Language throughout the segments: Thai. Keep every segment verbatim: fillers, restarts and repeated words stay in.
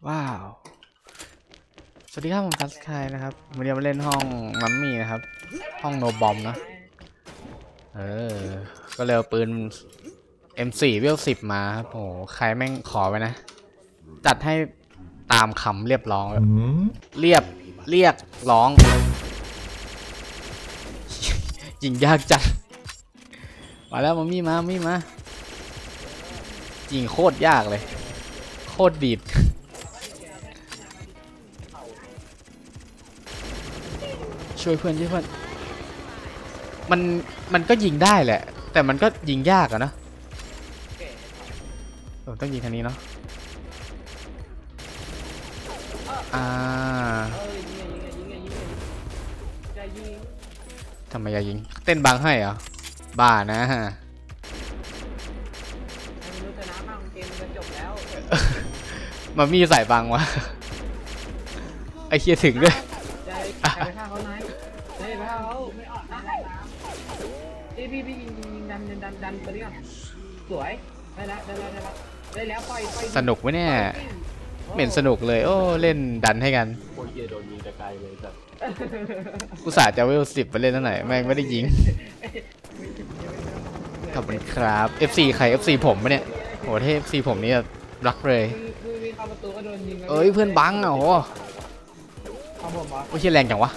ว้าวสวัสดีครับผมทัสคายนะครับวันนี้มาเล่นห้องมัมมี่นะครับห้องโนบอมนะเออก็เลยเอาปืน เอ็ม โฟร์ เวลสิบมาครับโอ้ใครแม่งขอไว้นะจัดให้ตามคำเรียบร้องเรียบเรียกร้องยิงยากจังมาแล้วมัมมี่มามัมมี่มายิงโคตรยากเลยโคตรดีดช่วยเพื่อนช่วยเพื่อนมันมันก็ยิงได้แหละแต่มันก็ยิงยากอะนะผมต้องยิงทางนี้เนาะอ่าทำไมอยากยิงเต้นบังให้เหรอบ้านะฮะมามีใส่บังวะไอเคียถึงด้วยไปฆ่าเขาไหนไปฆ่าเขาไม่ออกได้พี่พี่พี่ยิงยิงดันดันดันตัวนี้ก่อนสวยได้แล้วได้แล้วได้แล้วได้แล้วปล่อยปล่อยสนุกไหมเนี่ยเหม็นสนุกเลยโอ้เล่นดันให้กันโอ้ยโดนยิงแต่ไกลเลยสัตว์กูสาจะเวลสิบไปเล่นเท่าไหร่แม่งไม่ได้ยิงขอบคุณครับ เอฟ ซี ใคร เอฟ ซี ผมปะเนี่ยโหเทพ เอฟ ซี ผมนี่รักเลยเอ้ยเพื่อนบังอ่ะโหโอ้ยแรงจังวะ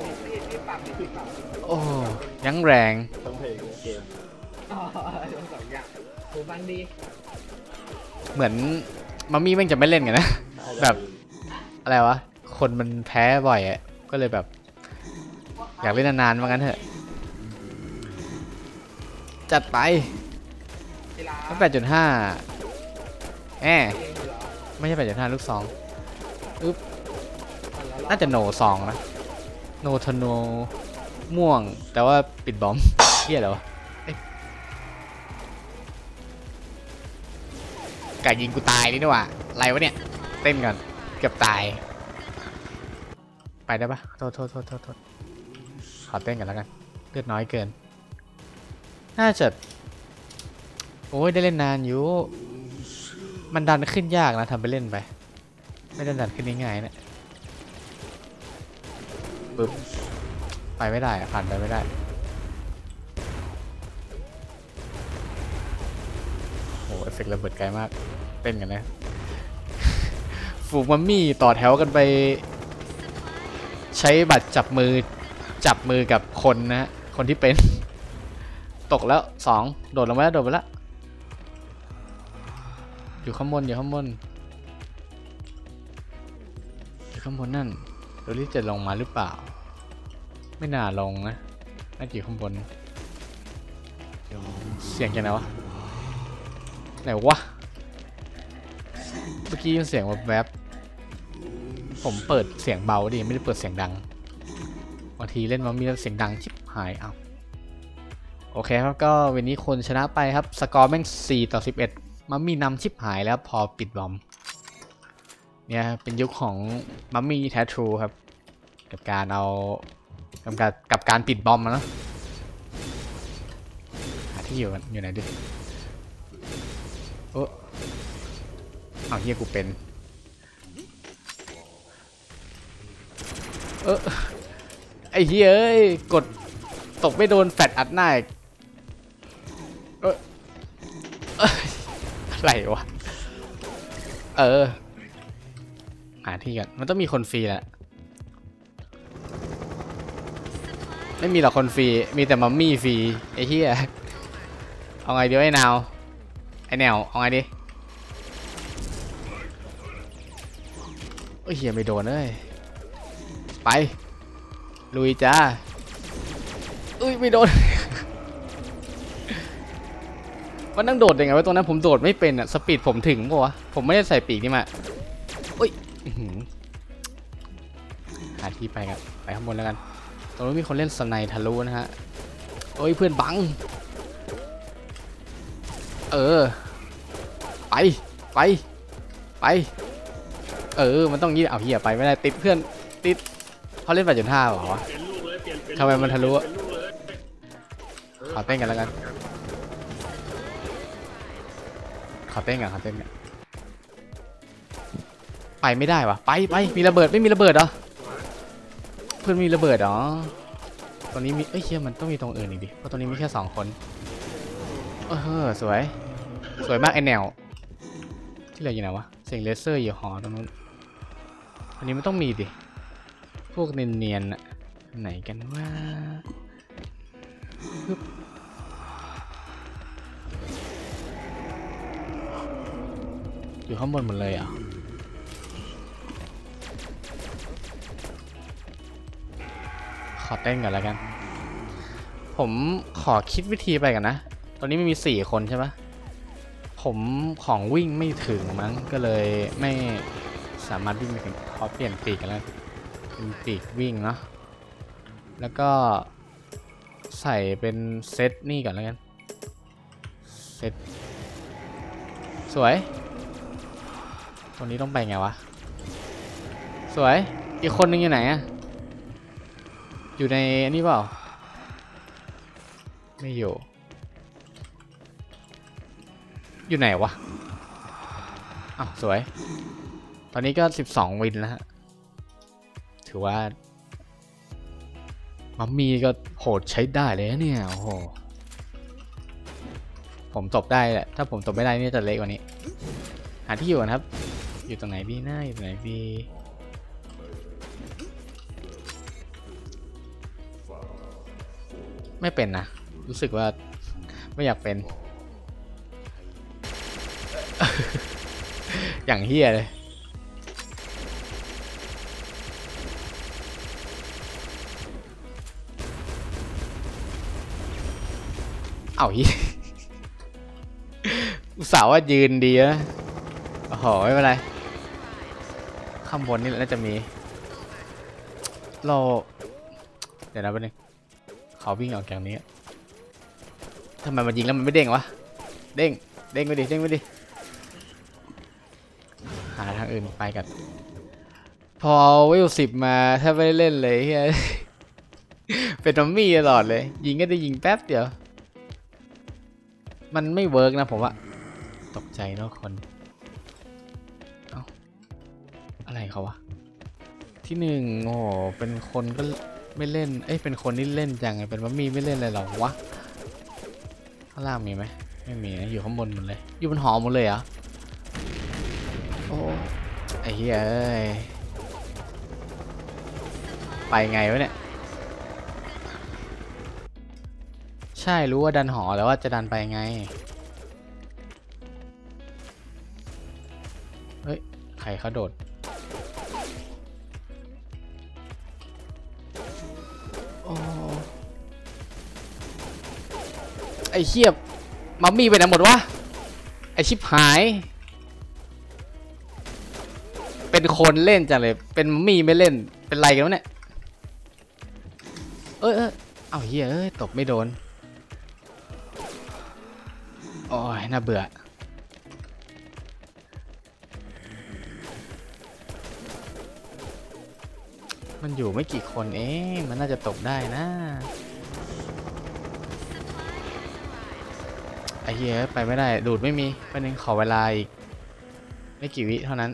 โอ้ยังแรงต้องเพลงเกมอ๋อสองอย่างหูฟังดีเหมือนมัมมี่แม่งจะไม่เล่นกันนะแบบอะไรวะคนมันแพ้บ่อยอ่ะก็เลยแบบอยากเล่นนานๆว่างั้นเถอะจัดไปแปดจุดห้าแอไม่ใช่แปดจุดห้าลูกสองอึ๊บน่าจะโนสองนะโนทโนม่วงแต่ว่าปิดบอมเฮียเหรอไก่ยิงกูตายนี่ด้วยว่ะอะไรวะเนี่ยเต้นก่อนเกือบตายไปได้ปะโทษโทษโทษโทษโทษขอเต้นกันแล้วกันเลือดน้อยเกินน่าจะโอ้ยได้เล่นนานอยู่มันดันขึ้นยากนะทำไปเล่นไปไม่ได้ดันขึ้นง่ายๆเนี่ยปึ๊บไปไม่ได้ผ่านไปไม่ได้โอ้เอฟเฟกต์ระเบิดไกลมากเต้นกันนะฝูงมัมมี่ต่อแถวกันไปใช้บัตรจับมือจับมือกับคนนะฮะคนที่เป็นตกแล้วสองโดดลงมาแล้วโดดไปแล้วอยู่ข้างบนอยู่ข้างบนอยู่ข้างบนนั่นเรารีบจะลงมาหรือเปล่าไม่น่าลงนะน่าจะอยู่ข้างบนเสียงยังไงวะไหนวะเมื่อกี้มันเสียงแบบแบบผมเปิดเสียงเบาดิไม่ได้เปิดเสียงดังบางทีเล่นมันมีเสียงดังชิบหายเอาโอเคครับก็วันนี้คนชนะไปครับสกอร์แม่งสี่ต่อสิบเอ็ดมัมมี่นำชิบหายแล้วพอปิดบอมเนี่ยเป็นยุคของมัมมี่แท้ทรูครับกับการเอากับการกับการปิดบอมนะหาที่อยู่กันอยู่ไหนดิโอ้เอาเฮียกูเป็นเออไอ้เฮียเอ้ยกดตกไม่โดนแฟดอัดหน้าอีกเอออะไรวะเออหาที่กันมันต้องมีคนฟรีแหละไม่มีหรอกคนฟรีมีแต่มัมมี่ฟรีไอ้เหี้ยเอาไงดีไอ้นาวไอ้แนวเอาไงดีโอ้ยเหี้ยไม่โดนเลยไปลุยจ้าอุ้ยไม่โดน มันนั่งโดดยังไงวะตรงนั้นผมโดดไม่เป็นอะสปีดผมถึงปะวะผมไม่ได้ใส่ปีกนี่มาอุ้ยหาที่ไปกันไปข้างบนแล้วกันตรงนี้มีคนเล่นสไนทะลุนะฮะโอ้ยเพื่อนบังเออไปไปไปเออมันต้องยี่เอาเหี้ยไปไม่ได้ติดเพื่อนติดเขาเล่นแปดจุดห้าเหรอวะทำไมมันทะลุขอเต้นกันแล้วกันขอเต้นกันขอเต้นกันไปไปไม่ได้วะไปไปมีระเบิดไม่มีระเบิดเหรอเพื่อนมีระเบิดเหรอตอนนี้มีเอ้ยเชี่ยมันต้องมีตรงอื่นอีกดิเพราะตอนนี้มีแค่สองคนเออสวยสวยมากไอแนวที่เหลืออยู่ไหนวะเสียงเลเซอร์อยู่หอตรงนู้นอันนี้มันต้องมีดิพวกเนียนๆอะไหนกันว่าอยู่ข้างบนหมดเลยอ่ะขอเต้นก่อนแล้วกัน ผมขอคิดวิธีไปกันนะ ตอนนี้ไม่มีสี่คนใช่ปะผมของวิ่งไม่ถึงมั้ง ก็เลยไม่สามารถวิ่งไปถึงขอเปลี่ยนปีกกันแล้วเป็นปีกวิ่งเนาะ แล้วก็ใส่เป็นเซตนี่ก่อนแล้วกัน เซตสวย ตรงนี้ต้องไปไงวะ สวย อีกคนนึงอยู่ไหนอะอยู่ในอันนี้เปล่าไม่อยู่อยู่ไหนวะอ้าวสวยตอนนี้ก็สิบสองวินแล้วฮะถือว่ามัมมี่ก็โหดใช้ได้เลยนะเนี่ยโอ้โหผมตบได้แหละถ้าผมตบไม่ได้นี่จะเละกว่านี้หาที่อยู่นะครับอยู่ตรงไหนดีนะอยู่ตรงไหนดีไม่เป็นนะรู้สึกว่าไม่อยากเป็น อย่างเฮียเลยเอาเฮียอุตส่าห์ว่ายืนดีนะโอ้โหไม่เป็นไรข้างบนนี่น่าจะมีเราเดี๋ยวนะแป๊บนึงเขาวิ่งออกจากนี้ทำไมมันยิงแล้วมันไม่เด้งวะเด้งเด้งไปดิเด้งไปดิหาทางอื่นไปกันพอวิวสิบมาแทบไม่ได้เล่นเลยเฮ้ยเป็นมัมมี่ตลอดเลยยิงก็ได้ยิงแป๊บเดียวมันไม่เวิร์กนะผมว่าตกใจเนาะคนเอ้าอะไรเขาวะที่หนึ่งโอ้เป็นคนก็ไม่เล่นเอ้ยเป็นคนที่เล่นจังไงเป็นมัมมี่ไม่เล่นอะไรหรอวะข้างล่างมีไหมไม่มีนะอยู่ข้างบนหมดเลยอยู่บนหอหมดเลยเหรอโอ้ไอ้เหี้ยเอ้ยไปไงวะเนี่ยใช่รู้ว่าดันหอแล้วว่าจะดันไปไงเฮ้ยใครเขาโดดโอ้ไอ้เหี้ยมัมมี่ไปไหนหมดวะไอ้ชิบหายเป็นคนเล่นจังเลยเป็นมัมมี่ไม่เล่นเป็นไรกันวะเนี่ยเอ้ยเอ้ยเอาเหี้ยเอ้ยตบไม่โดนโอ้ยน่าเบื่อมันอยู่ไม่กี่คนเองมันน่าจะตกได้นะไอ้เหี้ยไปไม่ได้ดูดไม่มีไปนึงขอเวลาอีกไม่กี่วิเท่านั้น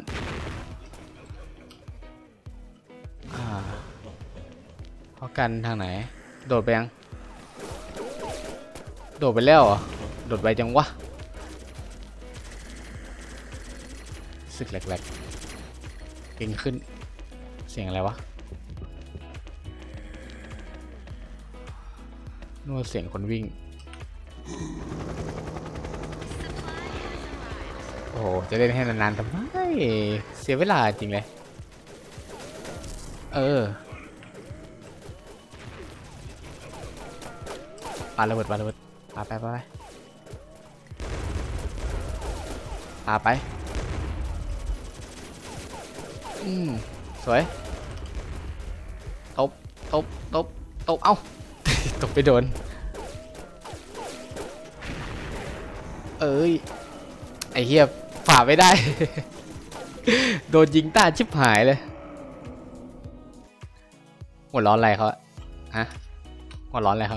อ่าพอกันทางไหนโดดไปยังโดดไปแล้วเหรอโดดไปจังวะสึกแหลกๆกินขึ้นเสียงอะไรวะนู่นเสียงคนวิ่งโอ้โหจะเล่นให้นานๆทำไมเสียเวลาจริงเลยเออปาระเบิดปาระเบิดปาไปปาไปปาไปอืมสวยตบตบตบตบเอ้า ตบไปโดนเอ้ยไอ้เหี้ยฝ่าไม่ได้ โดนยิงต้าชิบหายเลยหัวร้อนอะไรเขาฮะหัวร้อนอะไรเขา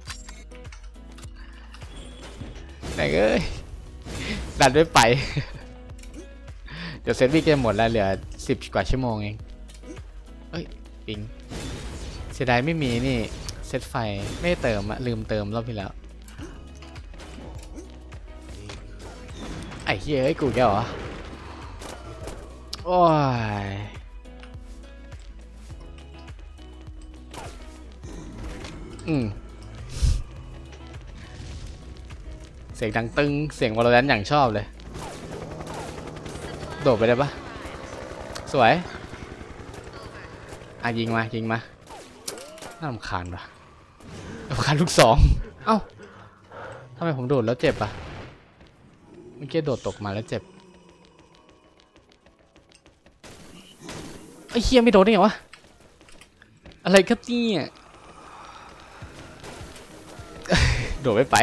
ไหนเอ้ยดันไม่ไป เดี๋ยวเซตวิ่งเกมหมดแล้วเหลือสิบกว่าชั่วโมงเองเอ้ยปิงเสียดายไม่มีนี่เซตไฟไม่ได้เติมอะลืมเติมรอบที่แล้วไอ้เหี้ยไอ้กูแกเหรอโอ้ยอืมเสียงดังตึงเสียงวอลเลนอย่างชอบเลยโดดไปได้ปะสวยอ่ะยิงมายิงมาน่ารำคาญปะรำคาญลูกสองเอ้าทำไมผมโดดแล้วเจ็บปะเมื่อกี้โดดตกมาแล้วเจ็บไอ้เฮียไม่โดนได้ไงวะอะไรครับเนี่ยโดดไม่ไป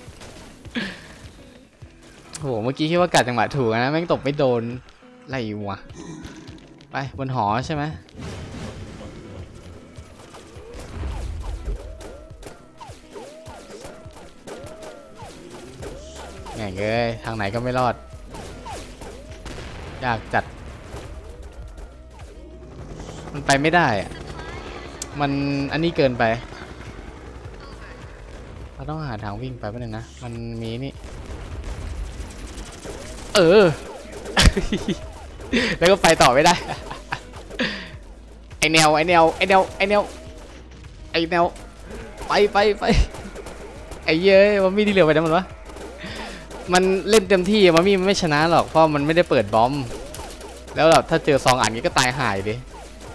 โหเมื่อกี้คิดว่ากัดจังหวะถูกนะแม่งตบไม่โดนอะไรวะไปบนหอใช่ไหมแง่เอ้ยทางไหนก็ไม่รอดยากจัดมันไปไม่ได้อะมันอันนี้เกินไปเราต้องหาทางวิ่งไปแป๊บนึงนะมันมีนี่เออ แล้วก็ไปต่อไม่ได้ ไอแนวไอแนวไอแนวไอแนวไอแนวไปไปไปไอเย้ยมันมีที่เหลือไปได้หมดวะมันเล่นเต็มที่มันมีมันไม่ชนะหรอกเพราะมันไม่ได้เปิดบอมแล้วแบบถ้าเจอซองอ่านนี้ก็ตายหายดิ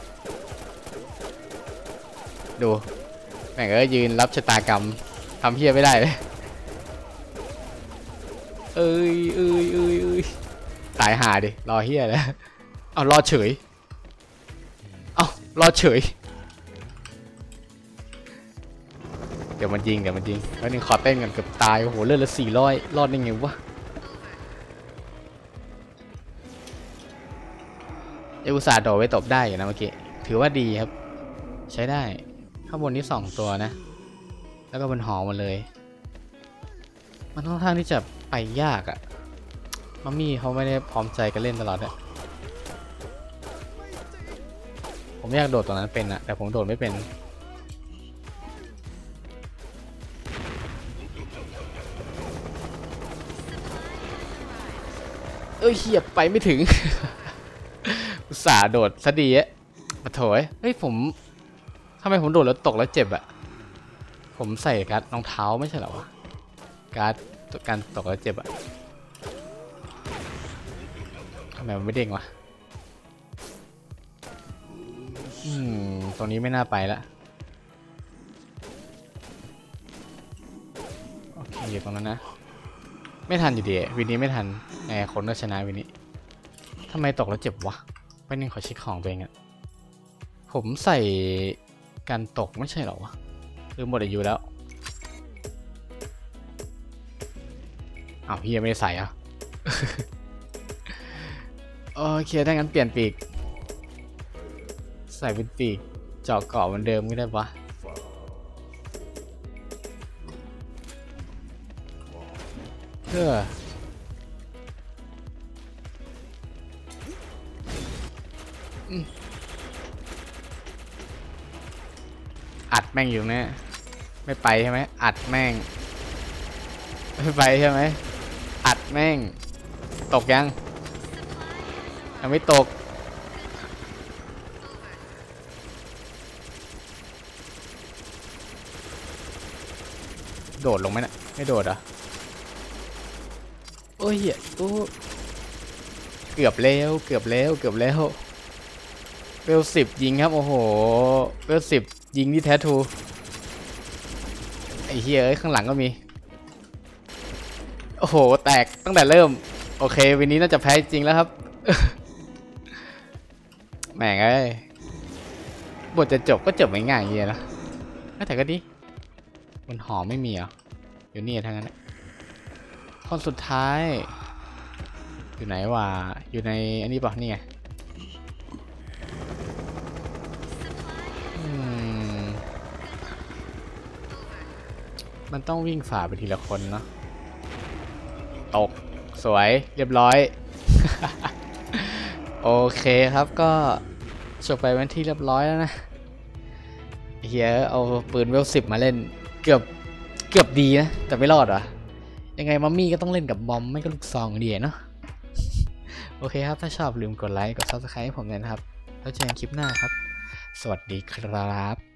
ดูแม่งเอ้ยยืนรับชะตากรรมทำเพี้ยไม่ได้เลยเอ้ยเอ้ยเอ้ยเอ้ยตายหาดิรอเฮียแล้วเอารอเฉยเอารอเฉยเดี๋ยวมันยิงเดี๋ยวมันยิงแล้วนึงขอเต้นกันเกือบตายโอ้โหเลือดละสี่ร้อยรอดได้ไงวะเออุตส่าห์โดดไว้ตบได้อยู่นะเมื่อกี้ถือว่าดีครับใช้ได้ข้างบนนี้สองตัวนะแล้วก็บนหอหมดเลยมันค่อนข้างที่จะไปยากอะมัมมี่เขาไม่ได้พร้อมใจกันเล่นตลอดอะผมอยากโดดตรงนั้นเป็นอะแต่ผมโดดไม่เป็นเอ้ยเหี้ยไปไม่ถึง อุตส่าห์โดดซะดีอะมาโถยเฮ้ยผมทำไมผมโดดแล้วตกแล้วเจ็บอะผมใส่การ์ดรองเท้าไม่ใช่เหรอวะการ์ดการตกแล้วเจ็บอะทำไมมันไม่เด้งวะอืมตรงนี้ไม่น่าไปละโอเคอยู่ตรงนั้นนะไม่ทันอยู่ดีวินนี้ไม่ทันแหมคนก็ชนะวินนี้ทำไมตกแล้วเจ็บวะไปนึงขอเช็คของตัวเองอะผมใส่การตกไม่ใช่เหรอวะหรือหมดอายุแล้วอ้าวพี่ยังไม่ได้ใส่อ่ะ โอเคถ้างั้นเปลี่ยนปีกใส่เป็นปีกเจาะเกาะเหมือนเดิมก็ได้ปะเพื่ออัดแม่งอยู่เนี่ยไม่ไปใช่ไหมอัดแม่งไม่ไปใช่ไหมอัดแม่งตกยังยังไม่ตกโดดลงไหมนะไม่โดดอ่ะโอ้ยเหี้ยโอ้เกือบแล้วเกือบแล้วเกือบแล้วเวลสิบยิงครับโอ้โหเวลสิบยิงที่แท้ทูไอ้เหี้ยเอ้ยข้างหลังก็มีโอ้โหแตกตั้งแต่เริ่มโอเควันนี้น่าจะแพ้จริงแล้วครับ แหม่งเอ้ยบทจะจบก็จบง่ายๆอย่างเงี้ยนะแต่ก็ดีบนหอไม่มีเหรออยู่นี่ทั้งนั้นคนสุดท้ายอยู่ไหนวะอยู่ในอันนี้ป่ะนี่ไงมันต้องวิ่งฝ่าไปทีละคนเนาะตกสวยเรียบร้อยโอเคครับก็จบไปเป็นที่เรียบร้อยแล้วนะเฮียเอาปืนเวลสิบมาเล่นเกือบเกือบดีนะแต่ไม่รอดว่ะยังไงมัมมี่ก็ต้องเล่นกับบอมไม่ก็ลูกซองดีเนาะโอเคครับถ้าชอบลืมกดไลค์กด ซับสไครบ์ ให้ผมเลยนะครับแล้วเจอกันคลิปหน้าครับสวัสดีครับ